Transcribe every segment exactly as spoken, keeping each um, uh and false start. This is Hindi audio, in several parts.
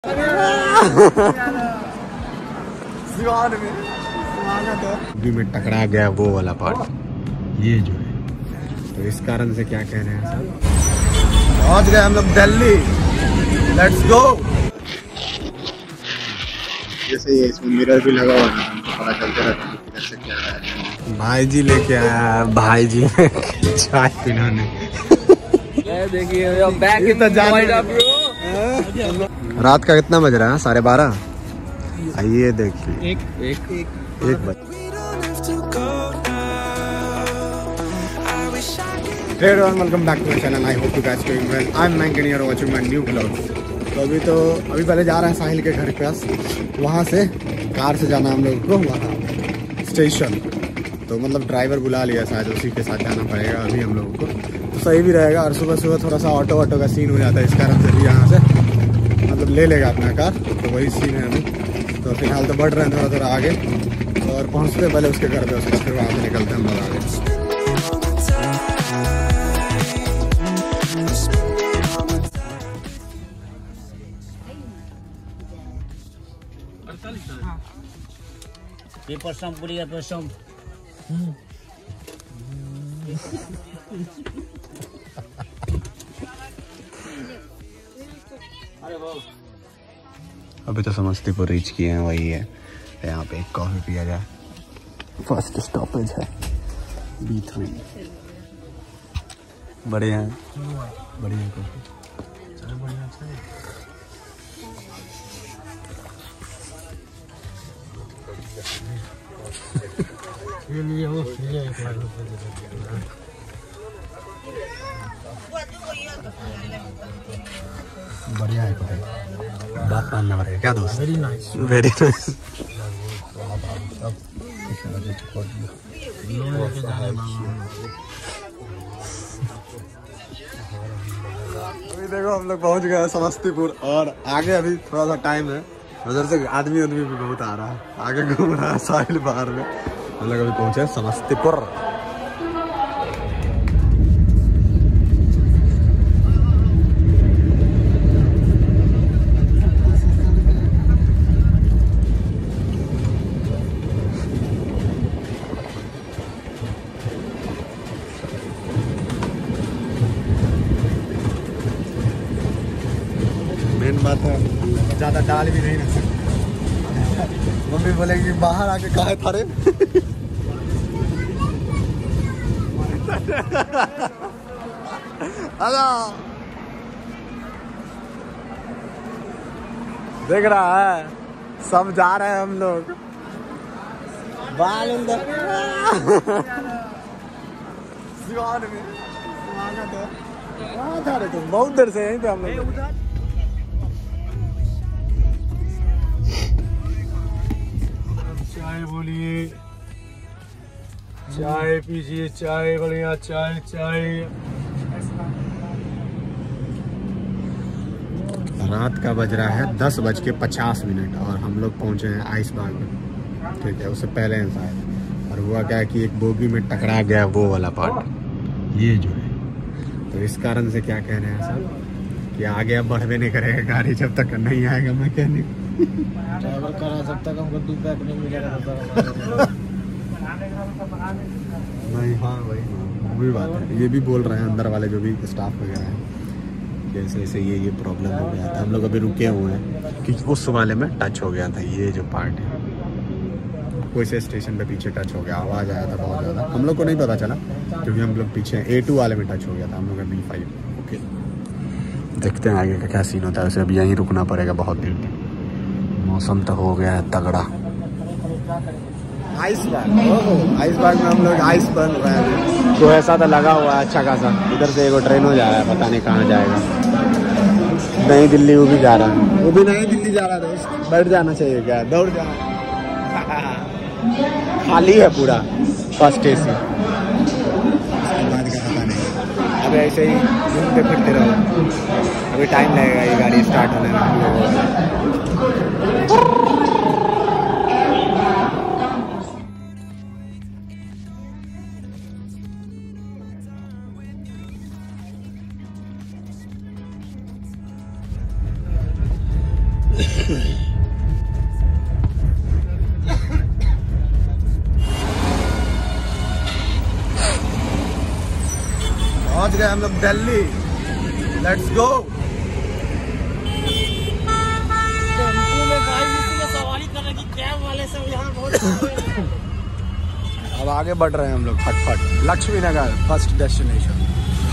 भी में टकरा गया वो वाला पार्ट ये जो है, तो इस कारण से क्या कह रहे हैं सर, पहुंच गए हम लोग दिल्ली। Let's go. जैसे ये इसमें मिरर भी लगा हुआ है, हमको पता चलता रहता है किधर से क्या है। भाई जी लेके आया भाई जी चाय पिलाने। देखिए रात का कितना बज रहा है? साढ़े बारह। आइए देखिए एक एक एक एक बज। Hey everyone, welcome back to my channel. I hope you guys doing well. I'm Mangan here watching my new vlog. तो अभी तो अभी पहले जा रहे हैं साहिल के घर के पास, वहाँ से कार से जाना हम लोग को वहाँ स्टेशन। तो मतलब ड्राइवर बुला लिया, शायद उसी के साथ जाना पड़ेगा अभी हम लोगों को, तो सही भी रहेगा। और सुबह सुबह थोड़ा सा ऑटो वाटो का सीन हो जाता है, इस कारण से भी यहाँ से मतलब ले लेगा अपना कार, तो वही सीन है अभी। तो फिलहाल तो बढ़ रहे हैं थोड़ा थोड़ा आगे, और पहुँचते पहले उसके घर पे, उसके फिर वहाँ से निकलते हैं हम लोग आगे। पेपर स्टम्प बोलिए, पेपर स्टम्प। अभी तो समस्तीपुर रीच किए हैं, वही है यहाँ पे एक कॉफी पिया जाए। फर्स्ट स्टॉपेज है बी थ्री। बढ़िया है, बढ़िया कॉफी। ये लिए वो ये एक लाख रुपए दे दिया। बढ़िया है कॉफी, बात मानना पड़ेगा क्या दोस्त? Very nice, very nice. अभी देखो हम लोग पहुंच गए समस्तीपुर, और आगे अभी थोड़ा सा टाइम है। उधर से आदमी आदमी भी बहुत आ रहा है, आगे घूम रहा है साहिल बाहर में। हम लोग अभी पहुंचे समस्तीपुर। मेन बात है ज्यादा डाल भी नहीं ना सकते, मम्मी बोलेगी बाहर आके काहे थारे। हेलो, देख रहा है सब जा रहे हैं हम लोग। बाल अंदर सिवान में स्वागत है। कहाँ था रे तुम? बहुत देर से यहीं पे हम लोग। चाय बोलिए, चाय पीजिए, चाय बढ़िया चाय चाय। रात का बज रहा है दस बज के पचास मिनट और हम लोग पहुंचे हैं आइस बाग में, ठीक है, उससे पहले हैं शायद। और हुआ क्या कि एक बोगी में टकरा गया वो वाला पार्ट ये जो है, तो इस कारण से क्या कह रहे हैं सर कि आगे अब बढ़वे नहीं करेगा गाड़ी जब तक नहीं आएगा मैकेनिक। ड्राइवर करा जब तक हमको दो पैक नहीं मिलेगा नहीं। हाँ वही वही बात है, ये भी बोल रहे हैं अंदर वाले जो भी स्टाफ वगैरह हैं, जैसे ऐसे ये ये प्रॉब्लम हो गया था। हम लोग अभी रुके हुए हैं क्योंकि उस वाले में टच हो गया था, ये जो पार्ट है कोई से स्टेशन पे पीछे टच हो गया, आवाज़ आया था बहुत ज़्यादा। हम लोग को नहीं पता चला क्योंकि हम लोग पीछे ए टू वाले में टच हो गया था, हम लोग का बी फाइव। ओके, देखते हैं आगे का क्या सीन होता है। वैसे अभी यहीं रुकना पड़ेगा बहुत देर तक। मौसम तो हो गया है तगड़ा। आइस बाग, आइस बाग में हम लोग आइस बन रहा है, तो ऐसा तो लगा हुआ है अच्छा खासा। इधर से एक ट्रेन हो जा रहा है, पता नहीं कहाँ जाएगा। नई दिल्ली वो भी जा रहा है, वो भी नई दिल्ली जा रहा है दोस्त। बैठ जाना चाहिए क्या, दौड़ जाना। खाली है पूरा फर्स्ट ए सी। उसके बाद का पता नहीं, अभी ऐसे ही घूमते फिरते रहो, अभी टाइम लगेगा ये गाड़ी स्टार्ट होने में। पहुंच गए हम लोग दिल्ली। Let's go. टेम्पो में गाड़ी में सवारी करने की कैब वाले सब यहाँ बहुत अब आगे बढ़ रहे हैं हम लोग फटफट। Laxmi Nagar first destination.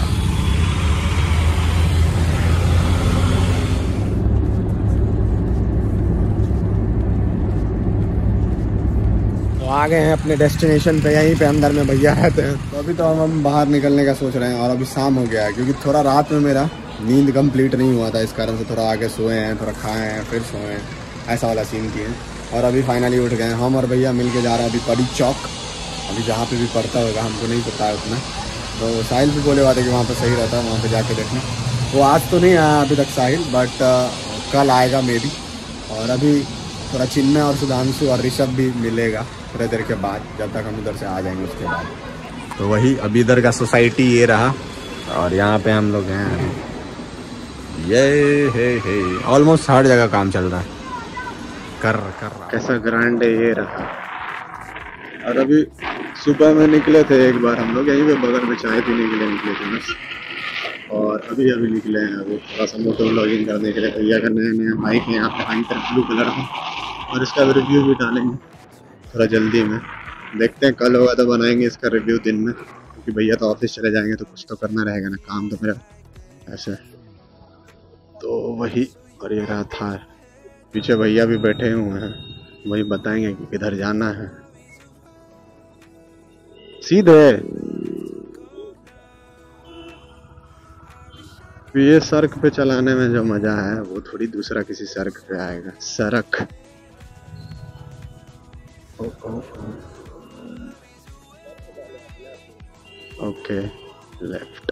तो आ गए हैं अपने डेस्टिनेशन पे। यहीं पे अंदर में भैया रहते हैं। तो अभी तो हम हम बाहर निकलने का सोच रहे हैं और अभी शाम हो गया है क्योंकि थोड़ा रात में मेरा नींद कंप्लीट नहीं हुआ था, इस कारण से थोड़ा आगे सोए हैं, थोड़ा खाए हैं, फिर सोए हैं, ऐसा वाला सीन किए हैं। और अभी फाइनली उठ गए हैं। हम और भैया मिल के जा रहे हैं अभी परी चौक। अभी जहाँ पे भी पड़ता होगा हमको नहीं पता है उतना, तो साहिल भी बोले वाले कि वहाँ पे सही रहता है, वहाँ पे जाके देखना। वो आज तो नहीं आया अभी तक साहिल, बट कल आएगा मे बी। और अभी थोड़ा चिन्मय और सुधांशु और ऋषभ भी मिलेगा थोड़ी देर के बाद, जब तक हम उधर से आ जाएंगे उसके बाद। तो वही अभी इधर का सोसाइटी ये रहा और यहाँ पे हम लोग हैं। ये है है ऑलमोस्ट हर जगह काम चल रहा है, कर कर रहा। कैसा ग्रांड है ये रहा। और अभी सुबह में निकले थे एक बार हम लोग, यहीं पे बगल में चाय पीने के लिए निकले थे बस। और अभी अभी निकले हैं अभी थोड़ा सा मोटो व्लॉगिंग करने के लिए। भैया का नया नया बाइक है यहाँ पे हाइटर ब्लू कलर का, और इसका भी रिव्यू भी डालेंगे थोड़ा जल्दी में। देखते हैं कल होगा तो बनाएंगे इसका रिव्यू दिन में, क्योंकि भैया तो ऑफिस चले जाएंगे तो कुछ तो करना रहेगा ना, काम तो मेरा ऐसे। तो वही, और ये रहा था पीछे भैया भी बैठे हुए हैं, वही बताएंगे कि किधर जाना है। सीधे ये सड़क पे चलाने में जो मजा है वो थोड़ी दूसरा किसी सड़क पे आएगा। सड़क ओ, ओ, ओ। Okay left.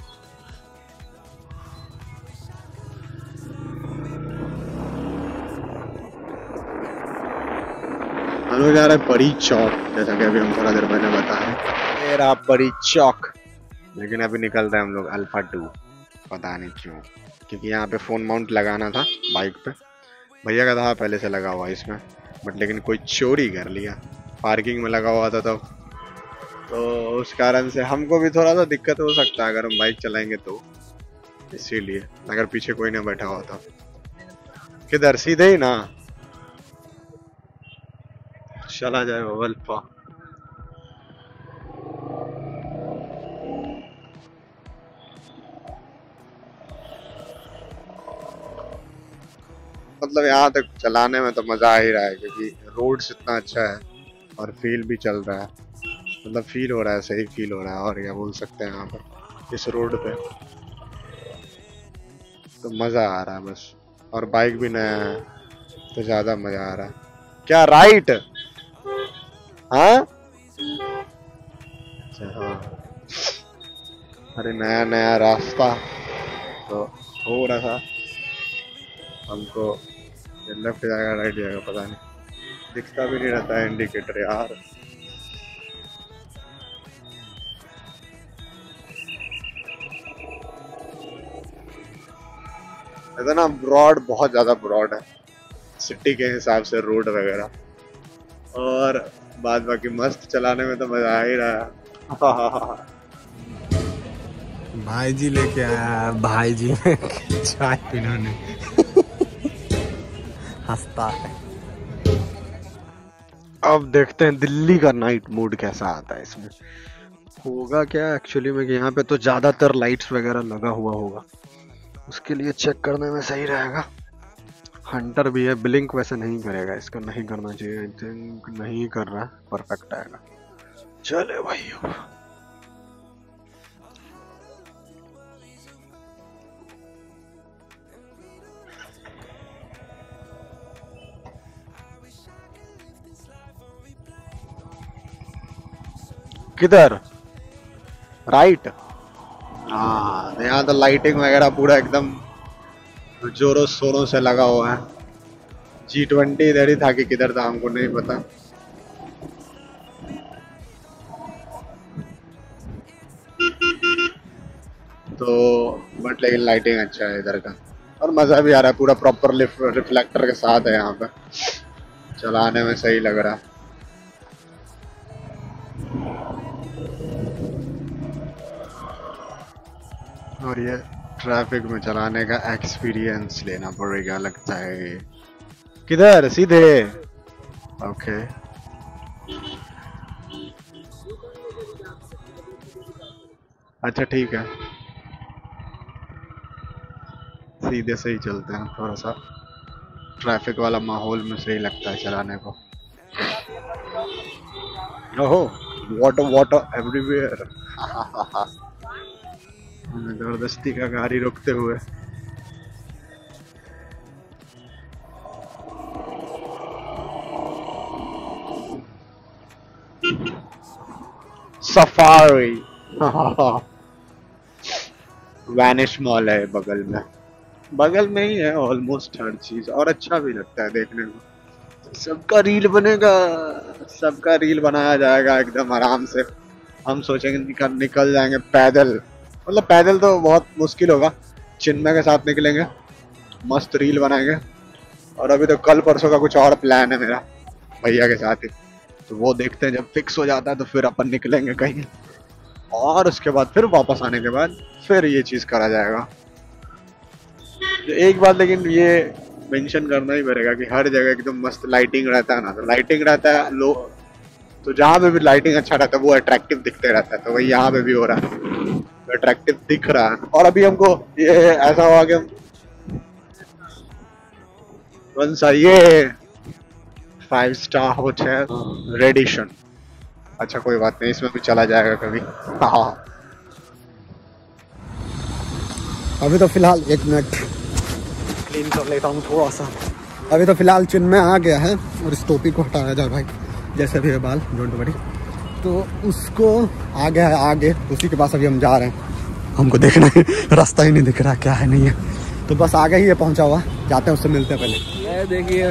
हम लोग जा रहे हैं परी चौक, जैसा कि अभी हम थोड़ा देर पहले बताया। ये रहा परी चौक, लेकिन अभी निकल रहे हैं हम लोग अल्फा टू। पता नहीं क्यों, क्योंकि यहाँ पे फ़ोन माउंट लगाना था बाइक पे। भैया का था पहले से लगा हुआ इसमें, बट लेकिन कोई चोरी कर लिया। पार्किंग में लगा हुआ था तो तो उस कारण से हमको भी थोड़ा सा दिक्कत हो सकता है अगर हम बाइक चलाएंगे तो, इसीलिए। अगर पीछे कोई ना बैठा हुआ था। किधर? सीधे ही ना चला जाए अल्फा। मतलब यहाँ तक चलाने में तो मजा आ ही रहा है, क्योंकि रोड्स इतना अच्छा है और फील भी चल रहा है। मतलब फील हो रहा है, सही फील हो रहा है। और क्या बोल सकते हैं यहाँ पर इस रोड पे, तो मजा आ रहा है बस। और बाइक भी नया है तो ज्यादा मजा आ रहा है। क्या राइट? हाँ अच्छा हाँ। अरे नया नया रास्ता तो हो रहा था हमको, लेफ्ट जाएगा राइट जाएगा पता नहीं, दिखता भी नहीं रहता है इंडिकेटर यार। इतना ब्रॉड, बहुत ज्यादा ब्रॉड है सिटी के हिसाब से रोड वगैरह, और बाद बाकी मस्त चलाने में तो मजा आ ही रहा है। भाई जी लेके आया, भाई जी चाय पिलाने हंसता है। अब देखते हैं दिल्ली का नाइट मूड कैसा आता है इसमें। होगा क्या एक्चुअली में कि यहाँ पे तो ज्यादातर लाइट्स वगैरह लगा हुआ होगा, उसके लिए चेक करने में सही रहेगा। हंटर भी है, ब्लिंक वैसे नहीं करेगा, इसका नहीं करना चाहिए। आई थिंक नहीं कर रहा, परफेक्ट आएगा। चले भाई किधर? राइट। हाँ यहाँ तो लाइटिंग वगैरह पूरा एकदम जोरों शोरों से लगा हुआ है। जी ट्वेंटी इधर ही था कि किधर था हमको नहीं पता। तो बट लेकिन लाइटिंग अच्छा है इधर का, और मज़ा भी आ रहा है, पूरा प्रॉपर रिफ्लेक्टर के साथ है यहाँ पे, चलाने में सही लग रहा है। और ये ट्रैफिक में चलाने का एक्सपीरियंस लेना पड़ेगा लगता है। किधर? सीधे? ओके। अच्छा ठीक है, सीधे से ही चलते हैं, थोड़ा सा ट्रैफिक वाला माहौल में सही लगता है चलाने को। ओहो, वाटर वाटर एवरीवेयर। जबरदस्ती का गाड़ी रोकते हुए। सफारी। वैनिश मॉल है बगल में, बगल में ही है ऑलमोस्ट हर चीज, और अच्छा भी लगता है देखने में। सबका रील बनेगा, सबका रील बनाया जाएगा एकदम आराम से। हम सोचेंगे निकल निकल जाएंगे पैदल, मतलब पैदल तो बहुत मुश्किल होगा, चिन्मय के साथ निकलेंगे, मस्त रील बनाएंगे। और अभी तो कल परसों का कुछ और प्लान है मेरा भैया के साथ ही, तो वो देखते हैं, जब फिक्स हो जाता है तो फिर अपन निकलेंगे कहीं, और उसके बाद फिर वापस आने के बाद फिर ये चीज़ करा जाएगा। एक बात लेकिन ये मेंशन करना ही पड़ेगा कि हर जगह एकदम मस्त लाइटिंग रहता है ना, तो लाइटिंग रहता है लो, तो जहाँ पे भी लाइटिंग अच्छा रहता है वो अट्रैक्टिव दिखते रहता है, तो वही यहाँ पे भी हो रहा है, तो अट्रैक्टिव दिख रहा है। और अभी हमको ये ऐसा हुआ कि कौन सा ये फाइव स्टार होटल रेडिशन, अच्छा कोई बात नहीं, इसमें भी चला जाएगा कभी। हाँ अभी तो फिलहाल एक मिनट क्लीन कर लेता हूँ थोड़ा सा। अभी तो फिलहाल चिन्मय आ गया है और इस टोपी को हटाया जाए भाई, जैसे भी है बाल डोंट वरी, तो उसको आ गया है आगे, उसी के पास अभी हम जा रहे हैं। हमको देखना है, रास्ता ही नहीं दिख रहा क्या है नहीं है, तो बस आगे ही है पहुंचा हुआ, जाते हैं उससे मिलते हैं पहले।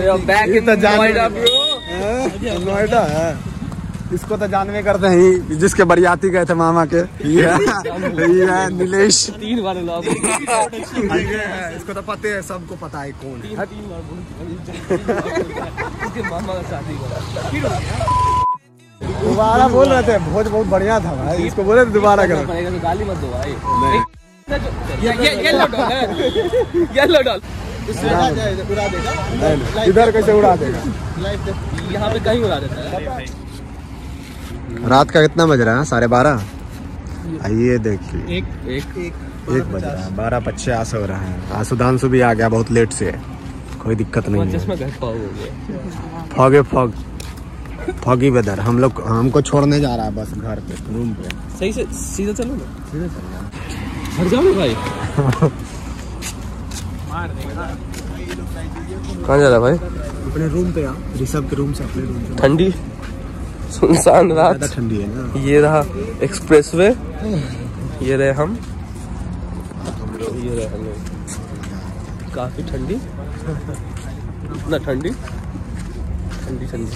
देखिए नोएडा है, इसको तो जानवे करते हैं, जिसके बरियाती गए थे मामा के, ये है नीलेश, तीन बार लोग इसको तो पता है, सबको पता है कौन है। तीन बार मामा का शादी दोबारा बोल रहे थे, भोज बहुत बढ़िया था भाई, इसको बोले थे दोबारा करो, गाली मत दो भाई। येलो डॉल उड़ा देगा, इधर कैसे उड़ा देगा, यहाँ पे कहीं उड़ा देता है। रात का कितना बज रहा है? साढ़े बारह। आइए देखिए, एक एक एक बज रहा है, बारह पचास हो रहा है। सुधांशु भी आ गया बहुत लेट से, कोई दिक्कत नहीं है। फॉगे फॉग फॉगी वेदर, हम लोग हमको छोड़ने जा रहा है बस घर पे, रूम पे। सही से सीधा चलो ना, सीधा चलो, हट जाओ भाई। कहाँ जा रहा भाई? अपने रूम पे यार, ऋषभ के रूम से अपने रूम पे। ठंडी सुनसान रात, ठंडी है ना। ये रहा एक्सप्रेसवे, ये रहे हम, ये रहे हम लोग। काफी ठंडी, इतना ठंडी ठंडी ठंडी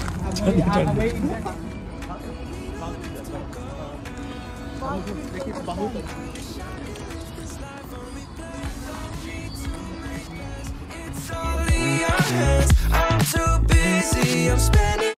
I'm too busy, I'm spending